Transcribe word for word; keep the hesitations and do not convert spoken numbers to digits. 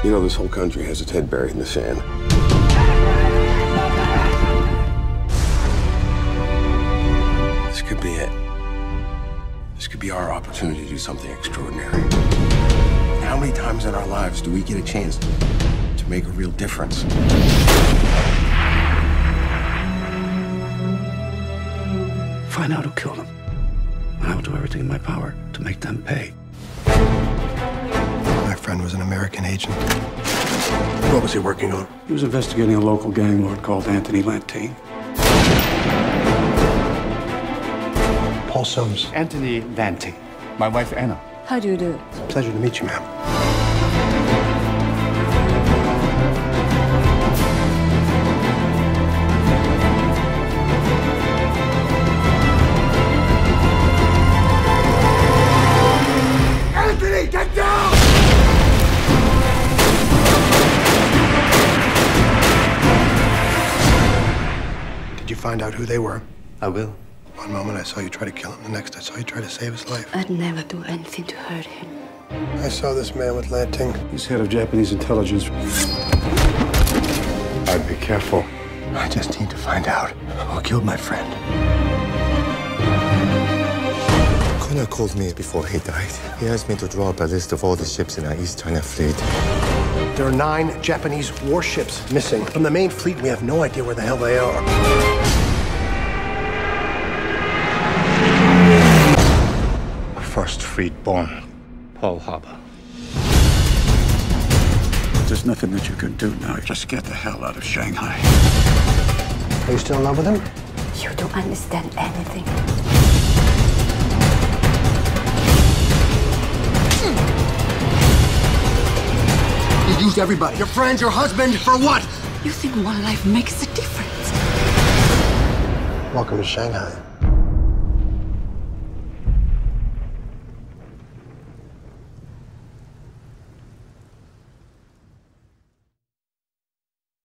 You know, this whole country has its head buried in the sand. This could be it. This could be our opportunity to do something extraordinary. How many times in our lives do we get a chance to make a real difference? Find out who killed him. And I will do everything in my power to make them pay. My friend was an American agent. What was he working on? He was investigating a local gang lord called Anthony Lan-Ting. Paul Soames. Anthony Lan-Ting. My wife, Anna. How do you do it? It's a pleasure to meet you, ma'am. Anthony, get down! Did you find out who they were? I will. One moment I saw you try to kill him, the next I saw you try to save his life. I'd never do anything to hurt him. I saw this man with Lan-Ting. He's head of Japanese intelligence. I'd be careful. I just need to find out who killed my friend. Connor called me before he died. He asked me to draw up a list of all the ships in our East China fleet. There are nine Japanese warships missing. From the main fleet, we have no idea where the hell they are. First fleet born, Pearl Harbor. There's nothing that you can do now. Just get the hell out of Shanghai. Are you still in love with him? You don't understand anything. You used everybody. Your friends, your husband, for what? You think one life makes a difference? Welcome to Shanghai.